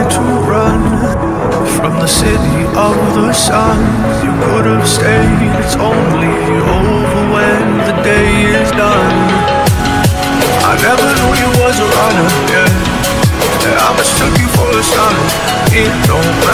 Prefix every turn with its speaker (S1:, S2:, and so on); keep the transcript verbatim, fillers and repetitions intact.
S1: to run from the city of the sun. You could have stayed, it's only over when the day is done. I never knew you was a runner, yeah, I mistook you for a son. It don't